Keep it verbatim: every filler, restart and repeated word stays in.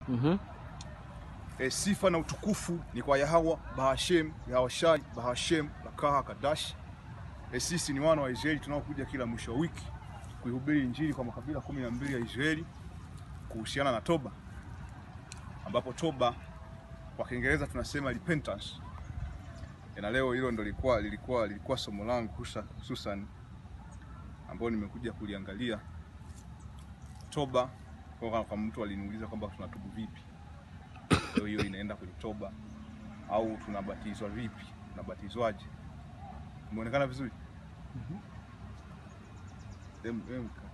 Mhm. E, sifa na utukufu ni kwa Yahwa Bahashem, Yahwashai Bahashem Lakaha Kadash. E, sisi ni wana wa Israeli tunaokuja kila mwisho wa wiki kuihubiri injili kwa makabila kumi na mbili ya Israeli kuhusiana na toba, ambapo toba kwa Kiingereza tunasema repentance. E, na leo hilo ndo lilikuwa lilikuwa lilikuwa somo langu hususan ambao nimekuja kuliangalia toba. Kwa kama mtu aliniuliza kwamba tunatubu vipi, leo hiyo inaenda kwenye toba. Au tunabatizwa vipi, tunabatizwaje? Umeonekana vizuri? Mhm.